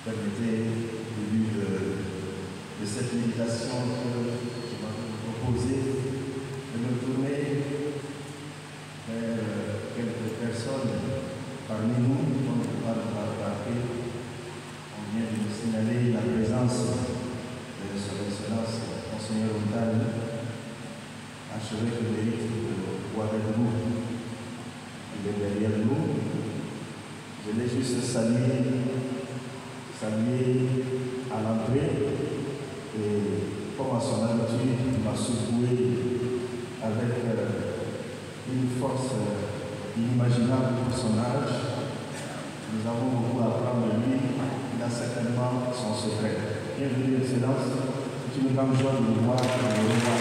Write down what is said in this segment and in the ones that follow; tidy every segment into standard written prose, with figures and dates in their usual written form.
permettez, au début de cette méditation que je vais vous proposer, de me tourner vers quelques personnes parmi nous, comme on va le remarquer. On vient de nous signaler la présence de son Excellence, Monseigneur Montagne, archevêque émérite de Ouagadougou. Il est derrière nous. Je l'ai juste salué à l'entrée et comme à son habitude, il m'a secoué avec une force inimaginable pour son âge. Nous avons beaucoup à apprendre de lui. Il a certainement son secret. Bienvenue, Excellence. C'est une grande joie de vous voir et de vous revoir.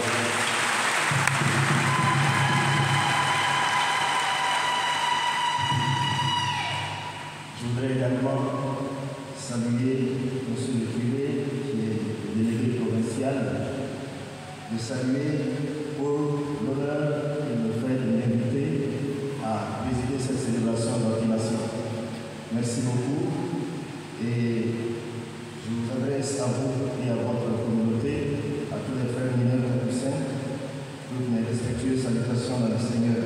Je voudrais également saluer M. le curé, qui est le délégué provincial, de saluer pour l'honneur qu'il me fait de m'inviter à présider cette célébration d'ordination. Merci beaucoup et je vous adresse à vous et à votre communauté, à tous les frères mineurs du Saint, toutes mes respectueuses salutations dans le Seigneur.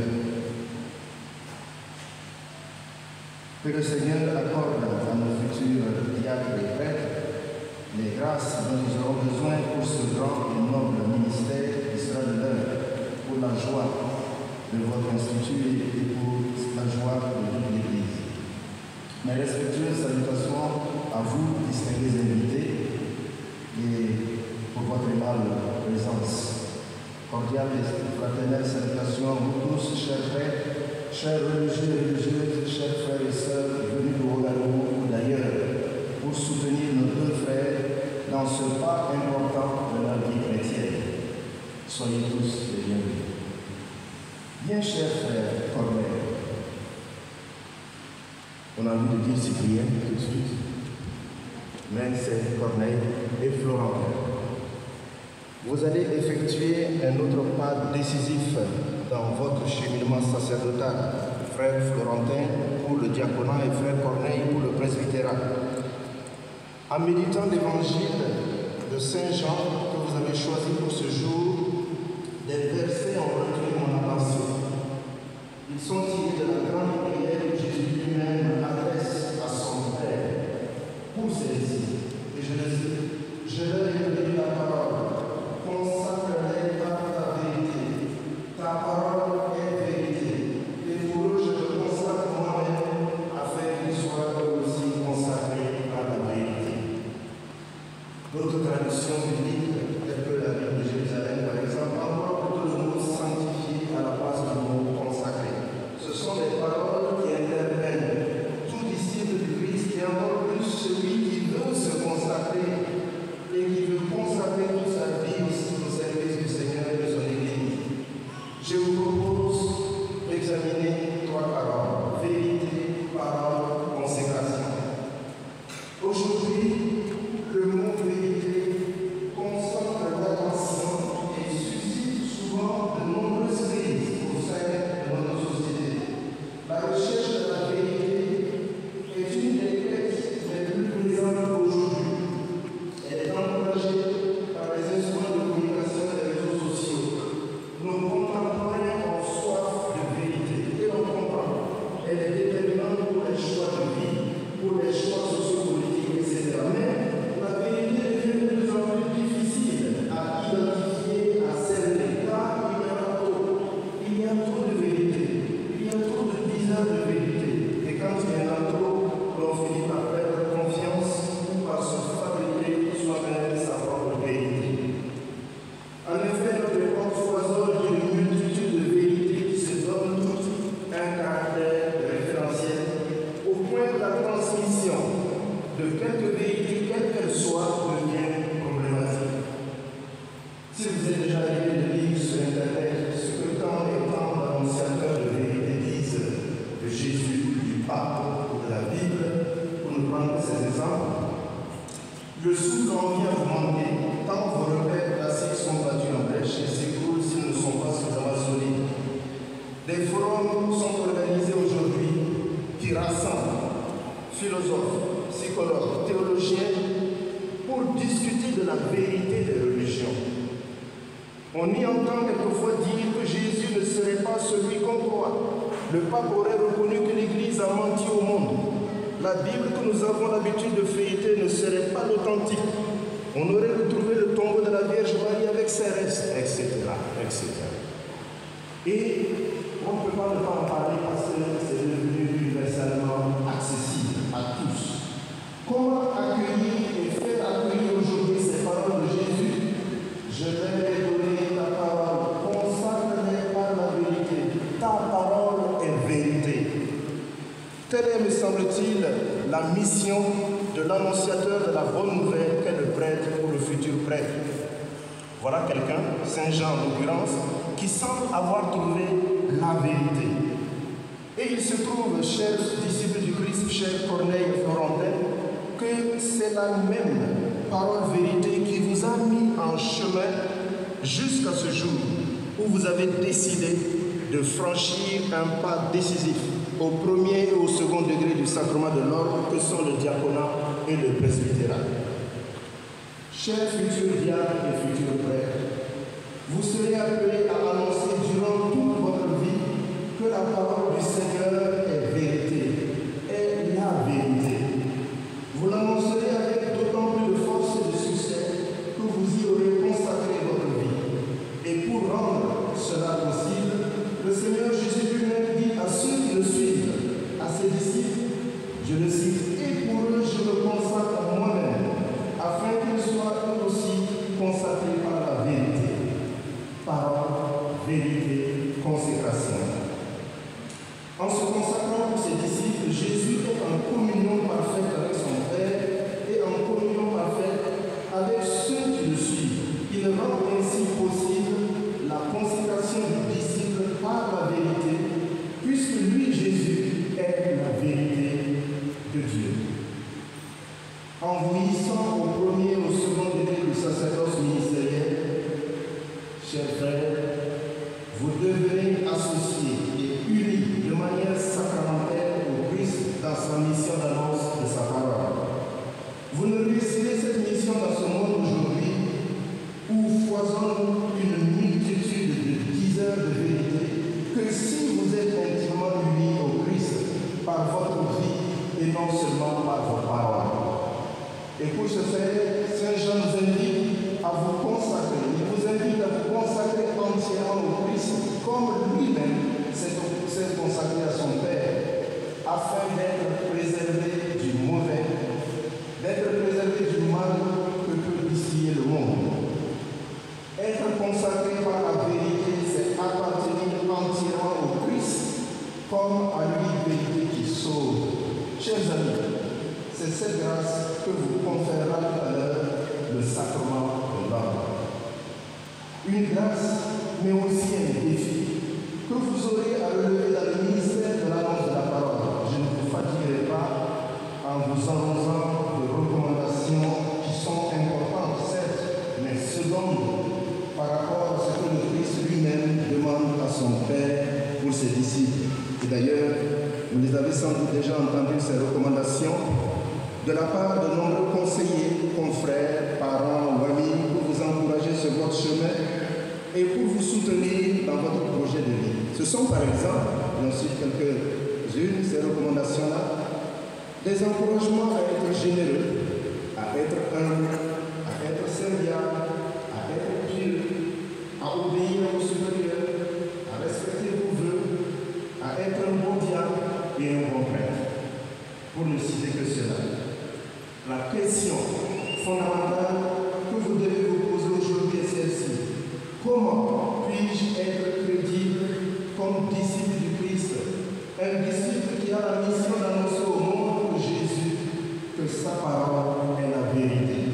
Que le Seigneur accorde à nos futurs diacres et prêtres les grâces dont nous aurons besoin pour ce grand et noble ministère qui sera de l'heure, pour la joie de votre institut et pour la joie de toute l'Église. Mes respectueuses salutations à vous, distingués invités, et pour votre aimable présence. Cordiale et fraternelle salutation à vous tous, chers frères, chers religieux et religieuses, chers frères et sœurs venus de Ouagadougou ou d'ailleurs pour soutenir nos deux frères dans ce pas important de la vie chrétienne. Soyez tous les bienvenus. Bien chers frères Corneille, on a envie de dire Cyprien tout de suite, mais c'est Corneille et Florentin. Vous allez effectuer un autre pas décisif dans votre cheminement sacerdotal. Frère Florentin pour le diaconat et frère Corneille pour le presbytérat. En méditant l'évangile de Saint Jean que vous avez choisi pour ce jour, des versets ont retenu mon attention. Ils sont tirés de la grande prière que Jésus lui-même adresse à son Père pour celle-ci. Et je le cite, je leur ai donné la parole, consacre-les par ta vérité. Ta parole est vérité. Et pour eux, je me consacre moi-même afin qu'ils soient eux aussi consacrés à la vérité. D'autres traductions bibliques, telles que la Bible de Jérusalem, par exemple, emploient plutôt le mot sanctifié à la place du mot consacré. Ce sont des paroles qui interpellent tout disciple du Christ et encore plus celui qui veut se consacrer et qui veut consacrer toute sa vie aussi au service du Seigneur et de son Église. Je vous propose d'examiner trois paroles: vérité, parole, consécration. Aujourd'hui, le mot vérité concentre l'attention et suscite souvent de nombreuses crises au sein de notre société. La recherche de la vérité est une des quêtes les plus présentes aujourd'hui. Elle est encouragée par les instruments de communication et les réseaux sociaux. Nos contemporains ont soif de vérité et on comprend. Elle est déterminante pour les choix de vie, pour les choix sociopolitiques, etc. Mais la vérité devient de plus en plus difficile à identifier, à cerner, car il y a trop. Il y a trop de vérité. Il y a trop de dizaines de vérité. Et quand il y en a trop, l'on finit par perdre confiance ou par se fabriquer soi-même sa propre vérité. En effet, notre époque foisonne d'une multitude de vérités qui se donnent toutes un caractère référentiel au point que la transmission de quelque vérité, quelle qu'elle soit, devient problématique. Si vous êtes déjà arrivé de lire sur Internet ce que tant et tant d'annonciateurs de vérité disent de Jésus, du pape ou de la Bible, pour nous prendre ces exemples, le souffle en vient vous manquer tant vos repères classiques sont battus en brèche et s'écroulent s'ils ne sont pas suffisamment solides. Des forums sont organisés aujourd'hui qui rassemblent philosophes, psychologues, théologiens, pour discuter de la vérité des religions. On y entend quelquefois dire que Jésus ne serait pas celui qu'on croit. Le pape aurait reconnu que l'Église a menti au monde. La Bible que nous avons l'habitude de feuilleter ne serait pas l'authentique. On aurait retrouvé le tombeau de la Vierge Marie avec ses restes, etc., etc. Et on ne peut pas ne pas en parler parce que c'est devenu universellement accessible à tous. Comment accueillir et faire accueillir aujourd'hui ces paroles de Jésus? Je vais donner ta parole, consacre-les par la vérité. Ta parole est vérité. Telle est, me semble-t-il, la mission de l'annonciateur de la bonne nouvelle qu'est le prêtre ou le futur prêtre. Voilà quelqu'un, Saint Jean en l'occurrence, qui semble avoir trouvé la vérité. Et il se trouve, chers disciples du Christ, chers Corneille Florentin, que c'est la même parole vérité qui vous a mis en chemin jusqu'à ce jour où vous avez décidé de franchir un pas décisif au premier et au second degré du sacrement de l'ordre que sont le diaconat et le presbytérat. Chers futurs diacres et futurs prêtres, vous serez appelés à annoncer durant toute votre vie que la parole du Seigneur est vérité, est la vérité. Vous l'annoncerez avec d'autant plus de force et de succès que vous y aurez consacré votre vie. Et pour rendre cela possible, le Seigneur Jésus lui-même dit à ceux qui le suivent, à ses disciples, je le cite, et pour eux je me consacre moi-même, afin qu'ils soient eux aussi consacrés par la vérité. Parole, vérité, consécration. En se consacrant pour ses disciples, Jésus est en communion parfaite avec son Père et en communion parfaite avec ceux qui le suivent. Il rend ainsi possible la consécration du disciple par la vérité, puisque lui, Jésus, est la vérité de Dieu. En vieillissant au premier et au second degré du sacerdoce ministériel, chers frères, vous devenez associés et unis de manière sacramentelle au Christ dans sa mission d'annonce de sa parole. Vous ne réussirez cette mission dans ce monde aujourd'hui où foisonne une multitude de diseurs de vérité que si vous êtes intimement unis au Christ par votre vie et non seulement par vos paroles. Et pour ce faire, Saint Jean nous invite à vous consacrer. Il vous invite à vous consacrer entièrement au Christ, comme lui-même s'est consacré à son Père, afin d'être préservé du mauvais, d'être préservé du mal que peut distiller le monde. Être consacré par la vérité, c'est appartenir entièrement au Christ, comme à lui, vérité qui sauve. Chers amis, c'est cette grâce que vous conférera tout à l'heure le sacrement de l'ordre. Une grâce, mais aussi un défi que vous aurez à relever dans le ministère de l'annonce de la parole. Je ne vous fatiguerai pas en vous annonçant de recommandations qui sont importantes, certes, mais secondes par rapport à ce que le Christ lui-même demande à son Père pour ses disciples. Et d'ailleurs, vous les avez sans doute déjà entendu, ces recommandations, de la part de nombreux conseillers, confrères, parents ou amis pour vous encourager sur votre chemin et pour vous soutenir dans votre projet de vie. Ce sont par exemple, j'en cite quelques-unes, ces recommandations-là, des encouragements à être généreux, à être humble, à être serviable, à être pieux, à obéir aux supérieurs, à respecter vos vœux, à être un bon diable et un bon prêtre, pour ne citer que cela. La question fondamentale que vous devez vous poser aujourd'hui est celle-ci. Comment puis-je être crédible comme disciple du Christ? Un disciple qui a la mission d'annoncer au monde de Jésus que sa parole est la vérité.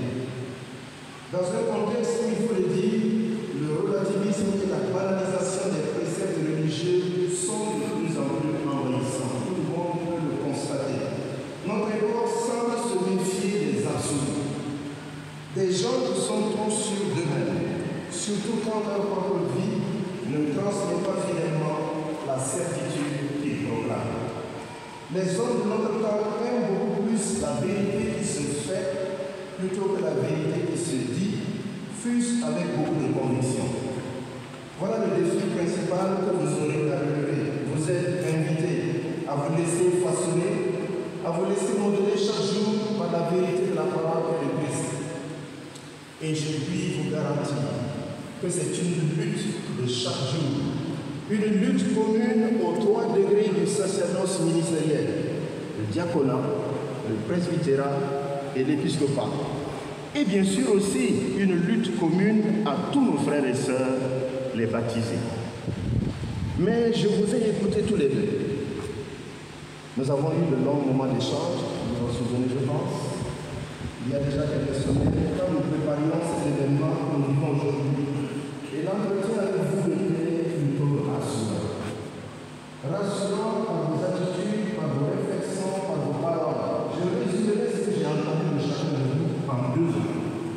Dans un contexte où il faut le dire, le relativisme et la banalisation des préceptes religieux sont de plus en plus envahissants. Tout le monde peut le constater. Notre époque semble se méfier des absolus. Des gens qui sont trop sûrs d'eux-mêmes, surtout quand leur propre vie ne transmet pas finalement la certitude qu'ils proclament. Les hommes de notre temps aiment beaucoup plus plus la vérité qui se fait plutôt que la vérité qui se dit, fût-ce avec beaucoup de conviction. Voilà le défi principal que vous aurez à relever. Vous êtes invités à vous laisser façonner, à vous laisser modeler chaque jour par la vérité de la parole de Christ. Et je puis vous garantir que c'est une lutte de chaque jour, une lutte commune aux 3 degrés du sacerdoce ministériel, le diaconat, le presbytérat et l'épiscopat. Et bien sûr aussi une lutte commune à tous nos frères et sœurs, les baptisés. Mais je vous ai écouté tous les deux. Nous avons eu de longs moments d'échange, vous vous en souvenez, je pense. Il y a déjà quelques semaines, quand nous préparions ces événements que nous vivons aujourd'hui. Et l'entretien avec vous était plutôt rassurant. Rassurant par vos attitudes, par vos réflexions, par vos paroles. Je résumerai ce que j'ai entendu de chacun de vous en 2 ans.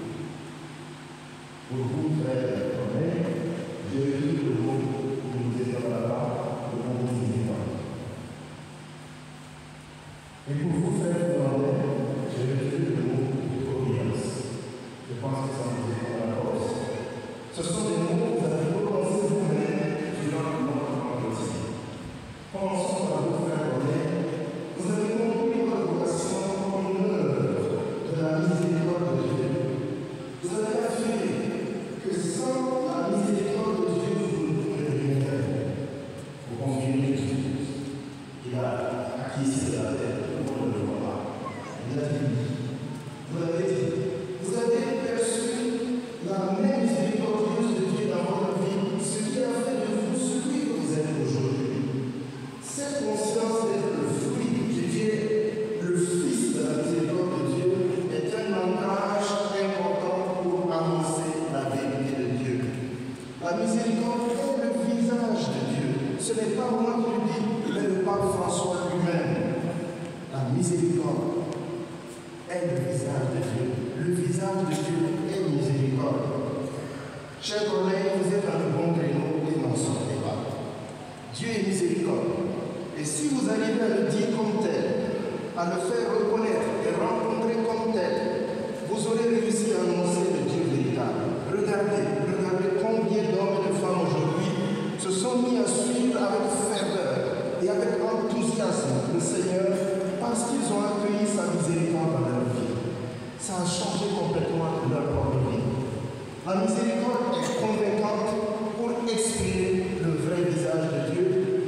Pour vous, frères Corneille, j'ai eu le mot que nous étions là-bas, le mot que vous étiez. Et pour vous, frères Corneille, j'ai eu le mot providence. Je pense que ça nous est dans la force. Ce sont des mots que vous avez prononcés vous-même durant notre entretien. Commençons par vous, frères Corneille. Vous avez compris votre vocation comme une œuvre de la miséricorde de Dieu. Vous avez affirmé que sans la miséricorde de Dieu, vous ne pouvez rien faire. Vous confiez Jésus. Il a acquis de la terre, tout le monde ne le voit pas. Il a dit, vous avez dit, vous avez perçu la même miséricordieuse de Dieu dans votre vie, ce qui a fait de vous celui que vous êtes aujourd'hui. Cette conscience d'être le fruit de Dieu, le Fils de la miséricorde de Dieu, est un ancrage important pour annoncer la vérité de Dieu. La miséricorde est le visage de Dieu. Ce n'est pas moi qui le dis, mais le pape François lui-même. La miséricorde est le visage de Dieu. Le visage de Dieu est miséricorde. Chers collègues, vous êtes dans le bon créneau et n'en sortez pas. Dieu est miséricorde. Et si vous arrivez à le dire comme tel, à le faire reconnaître et rencontrer comme tel, vous aurez réussi à annoncer le Dieu véritable. Regardez combien d'hommes et de femmes aujourd'hui se sont mis à suivre avec ferveur et avec enthousiasme le Seigneur parce qu'ils ont accueilli sa miséricorde dans leur vie. Ça a changé complètement leur propre vie. La miséricorde est convaincante pour exprimer le vrai visage de Dieu,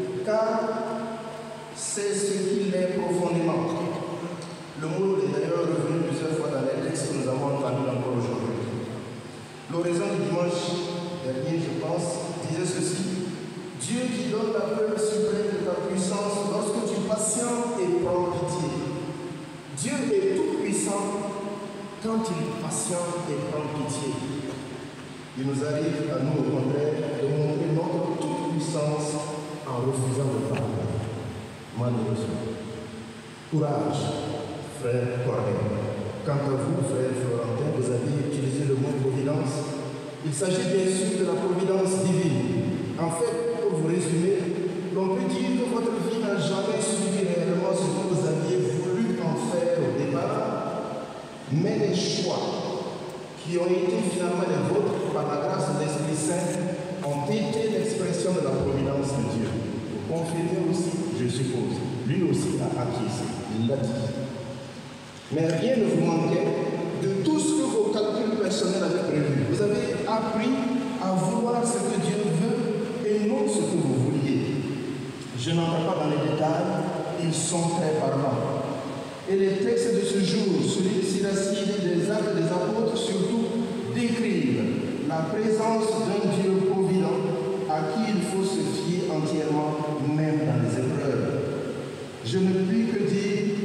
car c'est ce qu'il est profondément. Le mot est d'ailleurs revenu plusieurs fois dans les textes que nous avons entendus encore aujourd'hui. L'oraison du dimanche dernier, je pense, disait ceci: Dieu qui donne la preuve suprême de ta puissance lorsque tu patientes et prends pitié. Dieu est tout puissant quand il patiente et prend pitié. Il nous arrive à nous, au contraire, de montrer notre toute puissance en refusant de pardonner. Malheureusement. Courage, frère Corneille. Quant à vous, frère Florentin, vous avez utilisé le mot providence. Il s'agit bien sûr de la providence divine. En fait, pour vous résumer, l'on peut dire que votre vie n'a jamais suivi réellement ce que vous aviez voulu en faire au départ, mais les choix qui ont été finalement les vôtres par la grâce de l'Esprit Saint ont été l'expression de la providence de Dieu. Vous confirmez aussi, je suppose. Lui aussi a acquiescé, il l'a dit. Mais rien ne vous manquait de tout ce que vos calculs personnels avaient prévu. Vous avez appris à vouloir ce que Dieu veut et non ce que vous vouliez. Je n'entre pas dans les détails, ils sont très parlants. Et les textes de ce jour, celui de Siracide, des Actes des Apôtres, surtout, décrivent la présence d'un Dieu provident à qui il faut se fier entièrement, même dans les épreuves. Je ne puis que dire,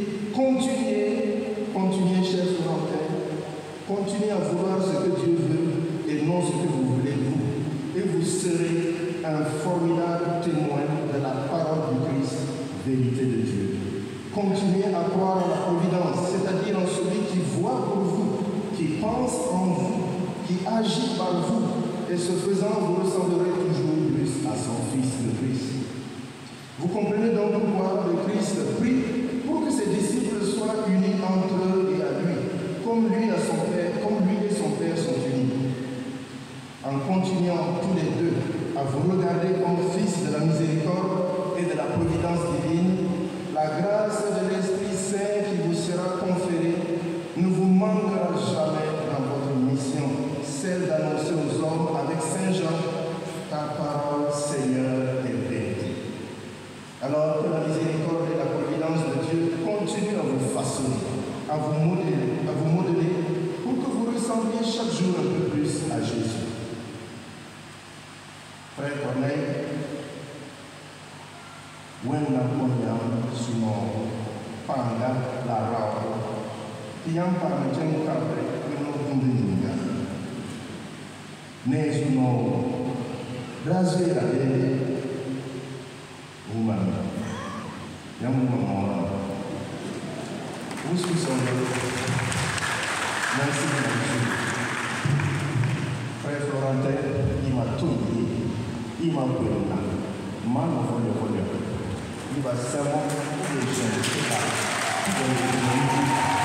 continuez, chers Florentins, continuez à vouloir ce que Dieu veut et non ce que vous voulez vous. Et vous serez un formidable témoin de la parole du Christ, vérité de Dieu. Continuez à croire en la providence, c'est-à-dire en celui qui voit pour vous, qui pense en vous, qui agit par vous, et ce faisant, vous ressemblerez toujours plus à son Fils, le Christ. Vous comprenez donc pourquoi le Christ prie pour que ses disciples soient unis en Alors que la miséricorde et la providence de Dieu continuent à vous façonner, à vous modeler pour que vous ressembliez chaque jour un peu plus à Jésus. Frère Corneille, Wenda Koyam Sumo Panga La Rao, Tiam Parmachem Cabre, Kuno Kundininga, Nesuno, Razwe la Dele, Woman, Young Woman, Who's on Nancy Frère Florentin, il m'a tout dit, il m'a pris là, man of all your il va seulement pour les gens qui